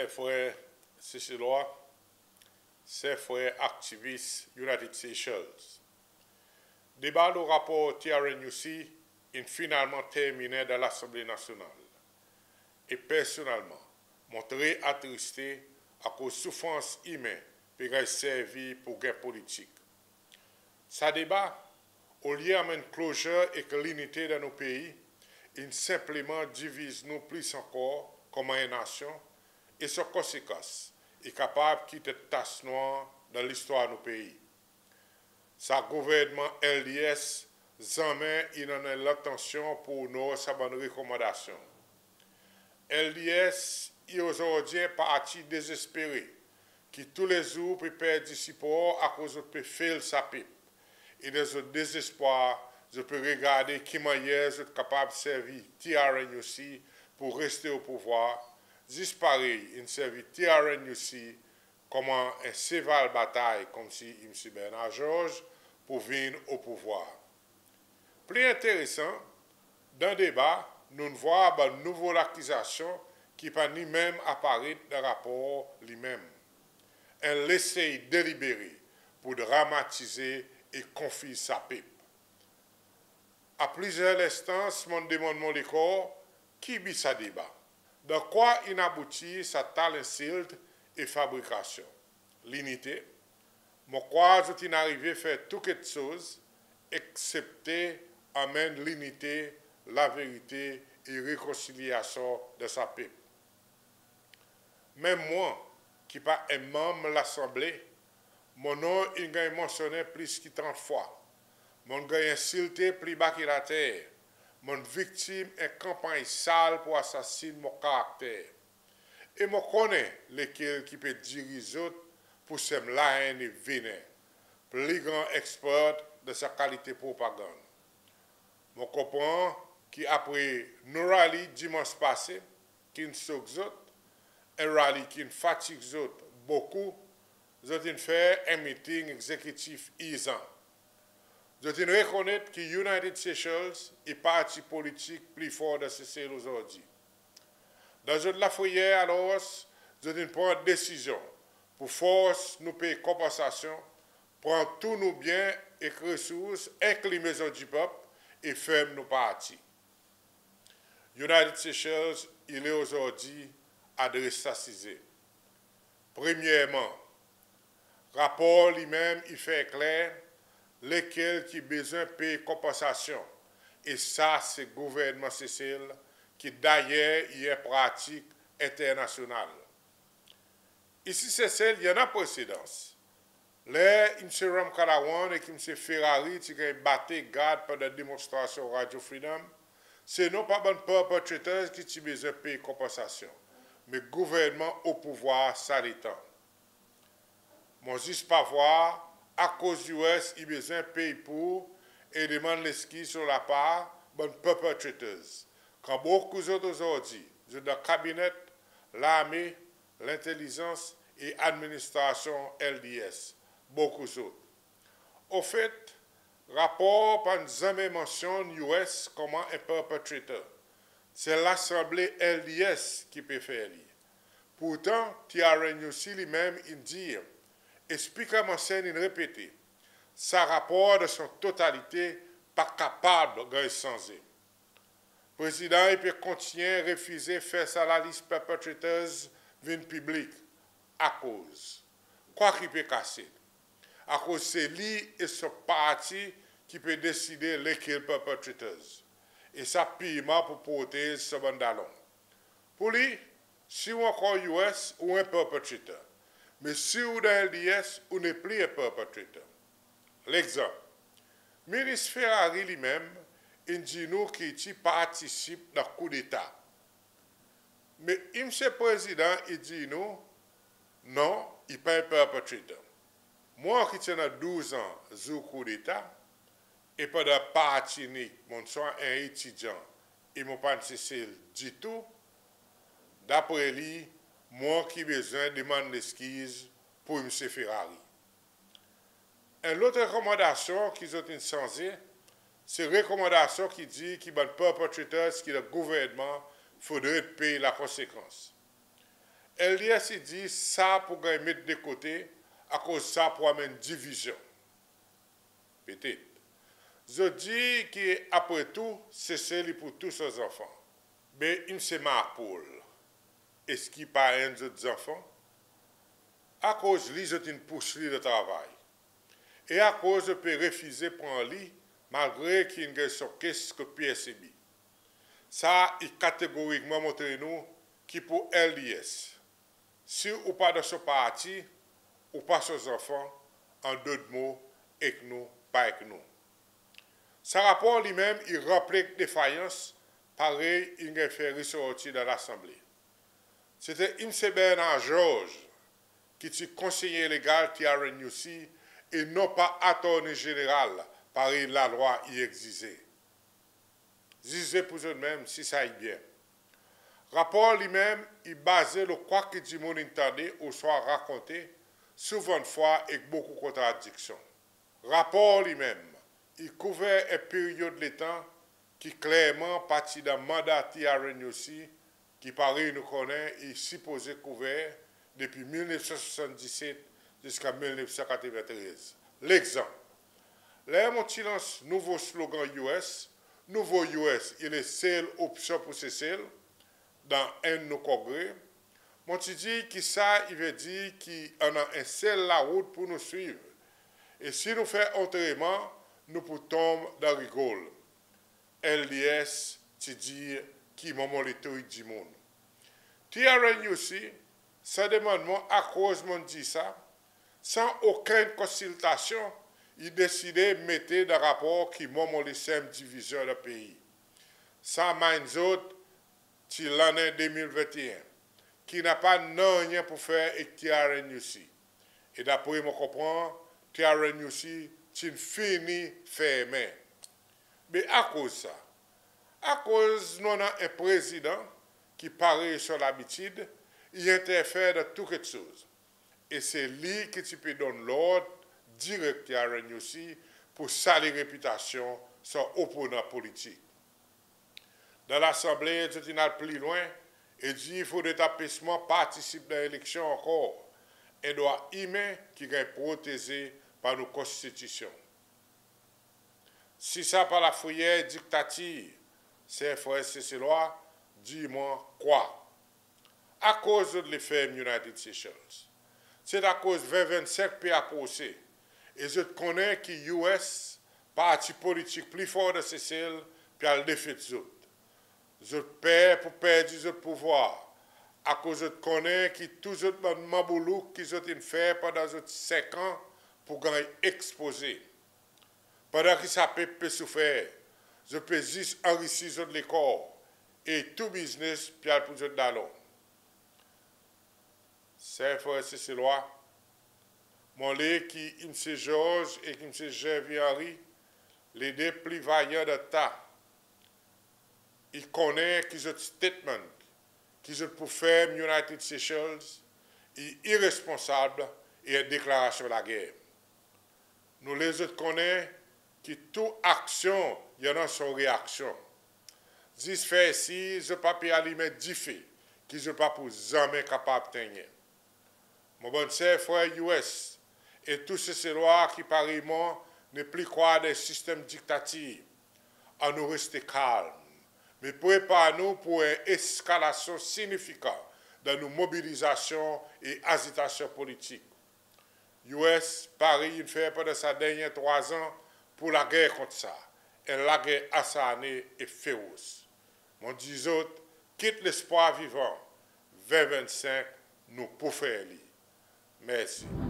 ses frères Seychellois, ses frères activistes United Seychelles. Débat du rapport TRNUC est finalement terminé dans l'Assemblée nationale. Et personnellement, mon très attristé à cause de souffrance humaine qui a servi pour guerre politique. Ce débat, au lieu d'amener closure et que l'unité dans nos pays, il simplement divise nous plus encore comme une nation et sans conséquence est capable de quitter tache noire dans l'histoire de nos pays. Sa gouvernement LDS jamais il en a l'attention pour nous sa bonne recommandation. LDS est aujourd'hui un parti désespéré qui tous les jours peut perdre du support à cause de peut faire sa pipe. Et dans ce désespoir, je peux regarder qui manière je suis capable de servir TRNUC pour rester au pouvoir. Juste pareil, il servit TRNUC comme un cheval bataille, comme si M. Bernard Georges, pour venir au pouvoir. Plus intéressant, dans le débat, nous voyons une nouvelle accusation qui peut ni même apparaître dans le rapport lui-même. Un essai délibéré pour dramatiser et confier sa pipe. À plusieurs instances, mon demande mon corps, qui vit ce débat? Dans quoi il aboutit sa talent et fabrication? L'unité. Mon crois qu'il est arrivé à faire toutes les choses, excepté amène l'unité, la vérité et réconciliation de sa pipe. Même moi, qui pas un membre de l'Assemblée, mon nom il a mentionné plus que 30 fois. Mon gars insulté plus bas que la terre. Mon victime est campagne sale pour assassiner mon caractère. Et je connais lesquels qui peut diriger autres pour se la haine et vénère. Plus grand expert de sa qualité propagande. Je comprends qu'après nos rallyes dimanche passé, qui ne sont un rallye qui fatigue beaucoup, nous avons fait un meeting exécutif isant. Nous avons reconnaître que United Seychelles est parti politique plus fort de ce aujourd'hui. Dans la foyer, alors, nous avons pris une décision pour force nous payer compensation, prendre tous nos biens et ressources, inclus les maisons du peuple, et fermer nos partis. United Seychelles, il est aujourd'hui adressé. Premièrement, rapport lui-même, il fait clair lesquels qui besoin de payer compensation. Et ça, c'est le gouvernement Cécile qui d'ailleurs y est pratique internationale. Ici, Cécile, il y en a précédence. Là, M. Ram Kalawan et M. Ferrari qui ont battu garde pendant la démonstration Radio Freedom, c'est non pas bon perpétrateur qui ont besoin de payer compensation, mais le gouvernement au pouvoir, ça l'étend. Mon juste pas voir, à cause du US, il a besoin de payer pour et demande l'esquisse sur la part de perpétrateurs. Quand beaucoup d'autres aujourd'hui, dans le cabinet, l'armée, l'intelligence et l'administration LDS, beaucoup d'autres. Au fait, rapport pas jamais mentionne US comme un perpétrateur. C'est l'Assemblée LDS qui peut faire. Pourtant, TRNUC lui-même il dit, expliquez-moi ça, il répète, sa rapport de son totalité pas capable de changer. Le président il peut continuer à refuser de faire ça la liste perpétrateurs d'une publique à cause. Quoi qu'il peut casser? À cause c'est lui et son parti qui peut décider lesquels perpétrateurs. Et ça paiement pour protéger ce bandalon. Pour lui, si vous encore US ou un perpétrateur, mais si vous dans LDS, vous n'êtes plus un perpétrateur. L'exemple, le ministre Ferrari lui-même, il dit nous qu'il participe dans le coup d'État. Mais M. le Président, il dit nous, non, il n'est pas un perpétrateur. Moi qui tiens 12 ans au coup d'État, et pas de parti, mon soin un étudiant, et mon pas Cécile du tout, d'après lui, moi qui ai besoin de demander l'excuse pour M. Ferrari. Une autre recommandation qu'ils ont changée, c'est une recommandation qui dit qu'il y a un perpétrateur, que le gouvernement faudrait payer la conséquence. LDS dit ça pour mettre de côté, à cause de ça pour amener une division. Peut-être. Je dis qu'après tout, c'est celui pour tous ses enfants. Mais il se ma Paul. Est-ce qu'il pas un autres enfants? À cause de lui, je une poursuite de travail. Et à cause de peut refuser pour lui, malgré qu'il y a son caisse que PSB. Ça, il catégoriquement montre nous qui pour LDS. Si ou pas de ce parti, ou pas ses enfants, en d'autres mots, avec nous, pas avec nous. Ce rapport lui-même, il rappelait défaillance, pareil, il a fait ressortir dans l'Assemblée. C'était M. Bernard Georges, qui était conseiller légal de RNUC, et non pas attorney général, pareil, la loi y existait. Disait pour eux-mêmes si ça y bien. Rapport lui-même, il basait le quoi que du monde entendait ou soit raconté, souvent de fois avec beaucoup de contradictions. Rapport lui-même, il couvrait une période de temps qui clairement partit d'un mandat TRNUC qui paraît nous connaît et supposé couvert depuis 1977 jusqu'à 1993. L'exemple. Là, mon silence, nouveau slogan US, nouveau US, il est seule option pour ces celles dans un de nos congrès. Mon dit que ça, il veut dire qu'on a un seul la route pour nous suivre. Et si nous faisons autrement, nous pouvons tomber dans le rigole. LDS, tu dis, qui m'a monité du monde. TRN aussi, ça demandement à cause de dit ça, sans aucune consultation, il décidait de mettre dans rapport qui m'a monté division du pays. Ça m'a dit l'année 2021, qui n'a pas rien pour faire avec TRN aussi. Et d'après moi comprendre, TRN aussi, c'est fini fermé. Mais à cause de ça, à cause nous avons un président qui paraît sur l'habitude, il interfère dans toutes les choses. Et c'est lui qui tu peux donner l'ordre direct à RNUC pour salir la réputation de son opposant politique. Dans l'Assemblée, je suis allé plus loin et dit qu'il faut que l'établissement participe à l'élection encore. Un droit humain qui est protégé par nos constitutions. Si ça par la fourrière dictature, c'est ces lois, dis-moi quoi? À cause de l'effet United Seychelles. C'est à cause de 25 pays apposés. Et je connais que US, parti politique plus fort de Seychelles, puis à le défi de autres. Je perds pour perdre le pouvoir. À cause de connais que tous les autres maboulouk qui ont fait pendant 5 ans pour gagner exposé. Pendant que ça peut souffrir, je peux juste enrichir les corps et tout business puis pour les d'allons. C'est frère, c'est loi. Mon lait qui M. Georges et M. Gervais Henry, les deux plus vaillants de tas, ils connaissent qu'ils ont statement, qu'ils ont pour faire United Seychelles, est irresponsable et une déclaration de la guerre. Nous les autres connaissons que toute action, il y en a son réaction. Dis fait ici, je ne peux pas alimenter 10 faits, qui ne sont pas pour jamais capable de tenir. Mon bon frère US, et tous ces lois qui pareillement ne plus croire des systèmes dictatifs, à nous rester calmes, mais préparez-nous pour une escalation significative dans nos mobilisations et agitations politiques. US, Paris, il fait pendant ces derniers 3 ans pour la guerre contre ça. Et la guerre acharnée et féroce. Mon dis autres, quitte l'espoir vivant. 2025, nous pouvons faire. Merci.